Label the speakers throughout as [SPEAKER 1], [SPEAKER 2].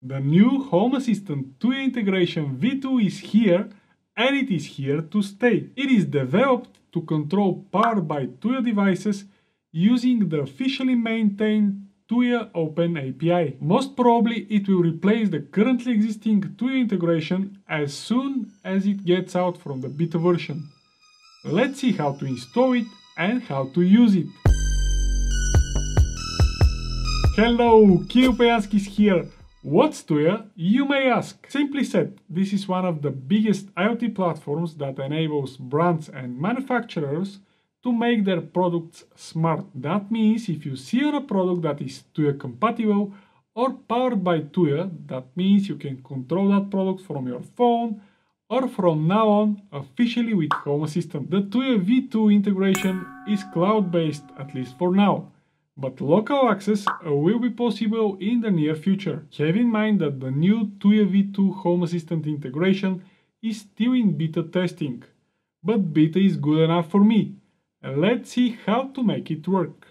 [SPEAKER 1] The new Home Assistant Tuya Integration V2 is here, and it is here to stay. It is developed to control Powered by Tuya devices using the officially maintained Tuya Open API. Most probably it will replace the currently existing Tuya integration as soon as it gets out from the beta version. Let's see how to install it and how to use it. Hello, Kirill Poyanskis here. What's Tuya, you may ask? Simply said, this is one of the biggest IoT platforms that enables brands and manufacturers to make their products smart. That means if you see on a product that is Tuya compatible or powered by Tuya, that means you can control that product from your phone or from now on officially with Home Assistant. The Tuya V2 integration is cloud-based, at least for now. But local access will be possible in the near future. Have in mind that the new Tuya V2 Home Assistant integration is still in beta testing. But beta is good enough for me. Let's see how to make it work.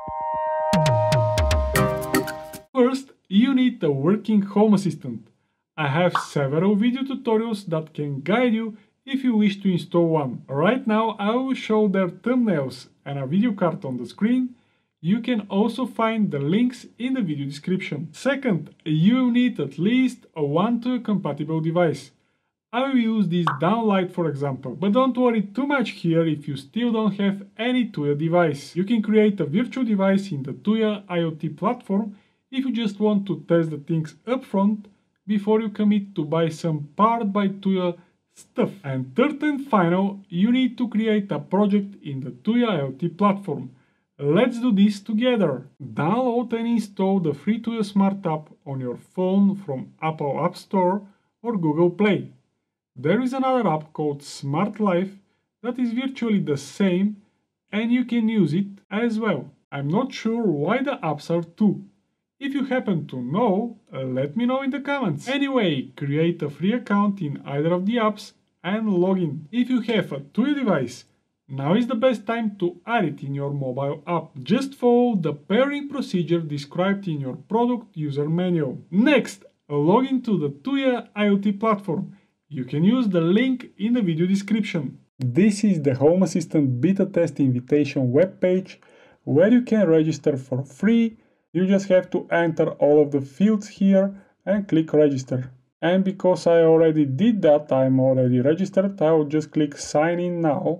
[SPEAKER 1] First, you need a working Home Assistant. I have several video tutorials that can guide you if you wish to install one. Right now I will show their thumbnails and a video card on the screen. You can also find the links in the video description. Second, you will need at least a one Tuya compatible device. I will use this downlight for example, but don't worry too much here if you still don't have any Tuya device. You can create a virtual device in the Tuya IoT platform if you just want to test the things upfront before you commit to buy some Powered by Tuya stuff. And third and final, you need to create a project in the Tuya IoT platform. Let's do this together. Download and install the free Tuya Smart app on your phone from Apple App Store or Google Play. There is another app called Smart Life that is virtually the same and you can use it as well. I'm not sure why the apps are two. If you happen to know, let me know in the comments. Anyway, create a free account in either of the apps and log in. If you have a Tuya device, now is the best time to add it in your mobile app. Just follow the pairing procedure described in your product user manual. Next, log into the Tuya IoT platform. You can use the link in the video description. This is the Home Assistant beta test invitation webpage where you can register for free. You just have to enter all of the fields here and click register. And because I already did that, I'm already registered, I will just click sign in now.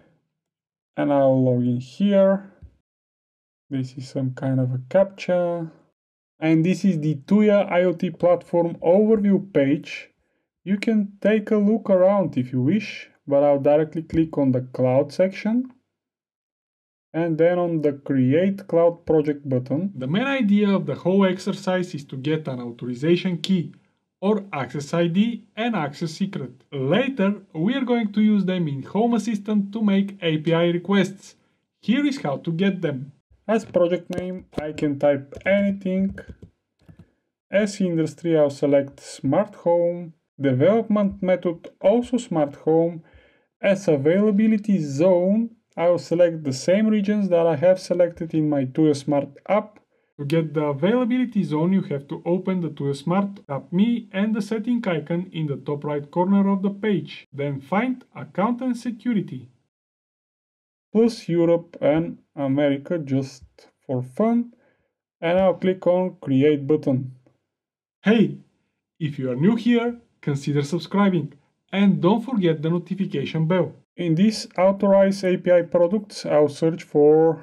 [SPEAKER 1] And I'll log in here. This is some kind of a captcha. And this is the Tuya IoT platform overview page. You can take a look around if you wish, but I'll directly click on the cloud section. And then on the Create Cloud Project button. The main idea of the whole exercise is to get an authorization key, or access ID and access secret. Later, we are going to use them in Home Assistant to make API requests. Here is how to get them. As project name, I can type anything. As industry, I'll select Smart Home. Development method, also Smart Home. As availability zone, I will select the same regions that I have selected in my Tuya Smart app. To get the availability zone, you have to open the Tuya Smart app Me and the setting icon in the top right corner of the page. Then find Account and Security. Plus Europe and America just for fun. And I'll click on Create button. Hey, if you are new here, consider subscribing. And don't forget the notification bell. In this Authorize API products, I'll search for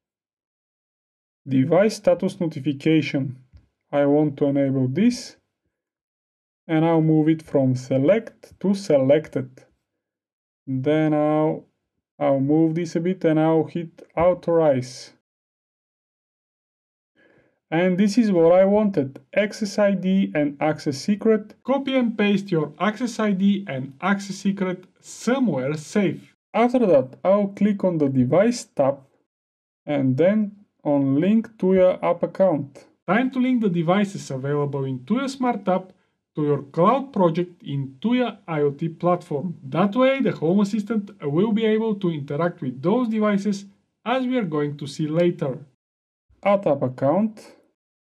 [SPEAKER 1] Device Status Notification. I want to enable this. And I'll move it from Select to Selected. Then I'll move this a bit and I'll hit Authorize. And this is what I wanted, Access ID and Access Secret. Copy and paste your Access ID and Access Secret somewhere safe. After that, I'll click on the Device tab and then on Link Tuya App Account. Time to link the devices available in Tuya Smart App to your cloud project in Tuya IoT platform. That way, the Home Assistant will be able to interact with those devices as we are going to see later. Add App Account.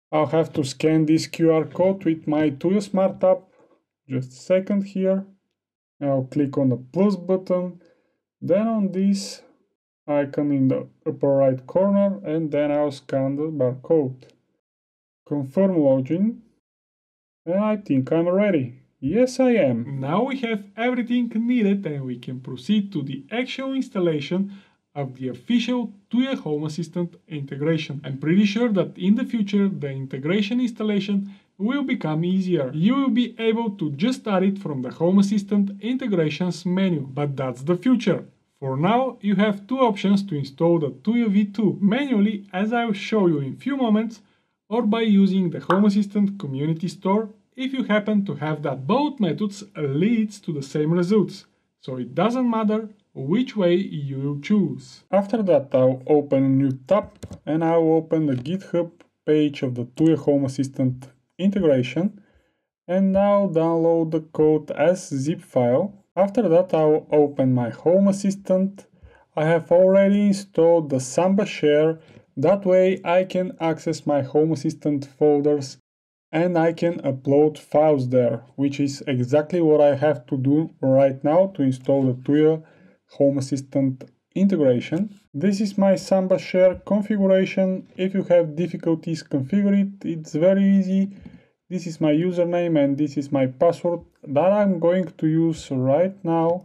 [SPEAKER 1] I'll have to scan this QR code with my Tuya Smart app. Just a second here. I'll click on the plus button, then on this icon in the upper right corner, and then I'll scan the barcode. Confirm login, and I think I'm ready. Yes, I am. Now we have everything needed and we can proceed to the actual installation of the official Tuya Home Assistant integration. I'm pretty sure that in the future the integration installation will become easier. You will be able to just start it from the Home Assistant integrations menu, but that's the future. For now, you have two options to install the Tuya V2 manually, as I will show you in a few moments, or by using the Home Assistant Community Store if you happen to have that. Both methods leads to the same results, so it doesn't matter which way you choose. After that, I'll open a new tab and I'll open the GitHub page of the Tuya Home Assistant integration, and now download the code as zip file. After that, I'll open my Home Assistant. I have already installed the Samba Share, that way I can access my Home Assistant folders and I can upload files there, which is exactly what I have to do right now to install the Tuya Home Assistant integration. This is my Samba Share configuration. If you have difficulties configure it, it's very easy. This is my username and this is my password that I'm going to use right now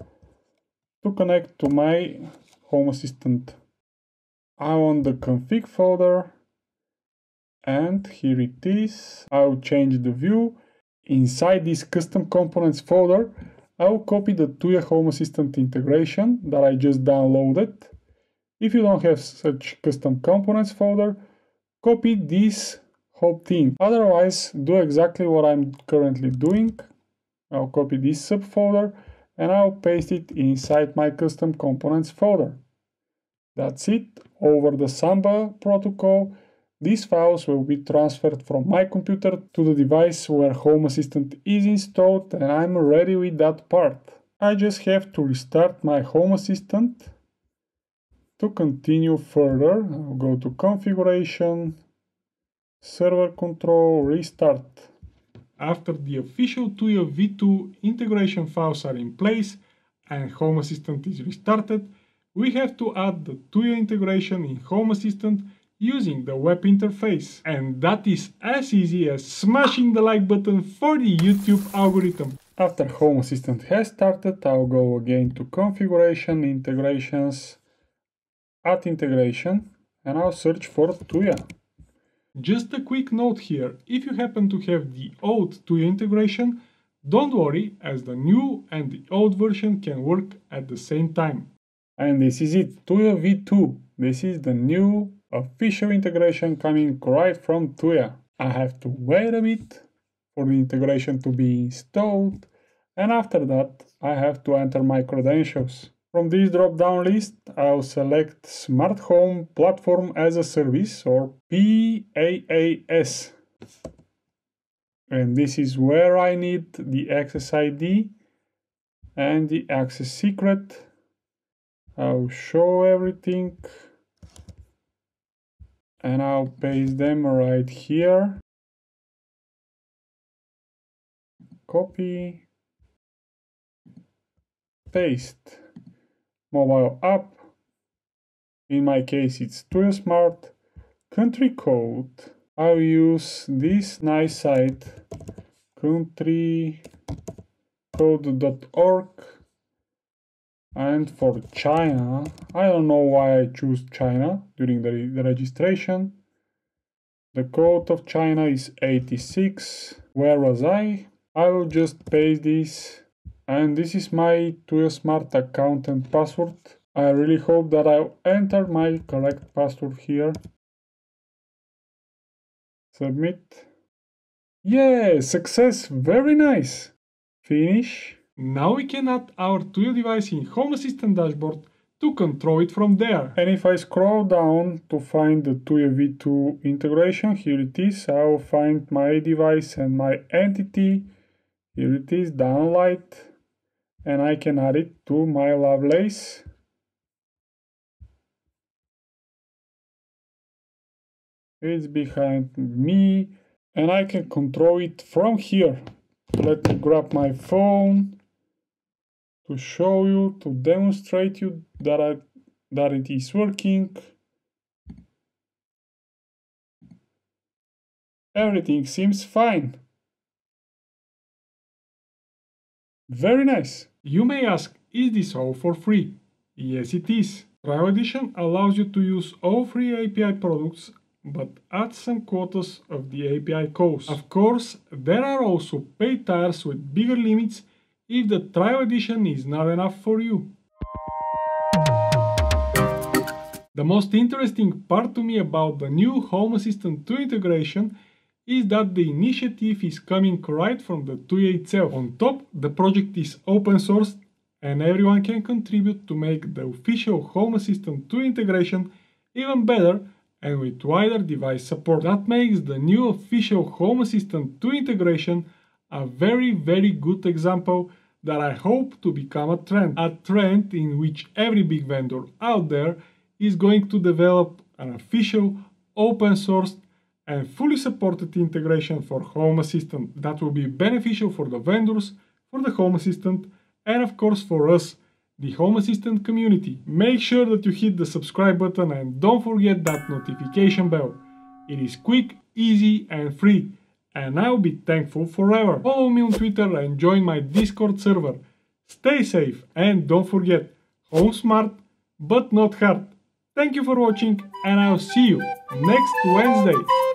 [SPEAKER 1] to connect to my Home Assistant. I'm on the config folder and here it is. I'll change the view. Inside this custom components folder, I'll copy the Tuya Home Assistant integration that I just downloaded. If you don't have such custom components folder, copy this whole thing. Otherwise, do exactly what I'm currently doing. I'll copy this subfolder and I'll paste it inside my custom components folder. That's it. Over the Samba protocol, these files will be transferred from my computer to the device where Home Assistant is installed, and I'm ready with that part. I just have to restart my Home Assistant. To continue further, I'll go to Configuration, Server Control, Restart. After the official Tuya V2 integration files are in place and Home Assistant is restarted, we have to add the Tuya integration in Home Assistant using the web interface. And that is as easy as smashing the like button for the YouTube algorithm. After Home Assistant has started, I'll go again to Configuration, Integrations, Add Integration, and I'll search for Tuya. Just a quick note here, if you happen to have the old Tuya integration, don't worry, as the new and the old version can work at the same time. And this is it, Tuya V2. This is the new official integration coming right from Tuya. I have to wait a bit for the integration to be installed, and after that I have to enter my credentials. From this drop-down list, I'll select Smart Home Platform as a Service, or PaaS. And this is where I need the access ID and the access secret. I'll show everything and I'll paste them right here. Copy, paste. Mobile app, in my case it's Tuya Smart. Country code, I'll use this nice site, countrycode.org. And for China, I don't know why I choose China during the registration. The code of China is 86. Where was I? I will just paste this. And this is my Tuya Smart account and password. I really hope that I'll enter my correct password here. Submit. Yeah, success, very nice. Finish. Now we can add our Tuya device in Home Assistant dashboard to control it from there. And if I scroll down to find the Tuya V2 integration, here it is. I'll find my device and my entity. Here it is, downlight. And I can add it to my Lovelace. It's behind me and I can control it from here. Let me grab my phone to show you, to demonstrate you that it is working. Everything seems fine. Very nice. You may ask, is this all for free? Yes, it is. Trial Edition allows you to use all free API products, but adds some quotas of the API calls. Of course, there are also paid tiers with bigger limits if the Trial Edition is not enough for you. The most interesting part to me about the new Home Assistant 2 integration is that the initiative is coming right from the TUI itself. On top, the project is open source and everyone can contribute to make the official Home Assistant 2 integration even better and with wider device support. That makes the new official Home Assistant 2 integration a very good example that I hope to become a trend in which every big vendor out there is going to develop an official, open source and fully supported integration for Home Assistant that will be beneficial for the vendors, for the Home Assistant, and of course for us, the Home Assistant community. Make sure that you hit the subscribe button and don't forget that notification bell. It is quick, easy and free, and I'll be thankful forever. Follow me on Twitter and join my Discord server. Stay safe and don't forget, home smart but not hard. Thank you for watching and I'll see you next Wednesday.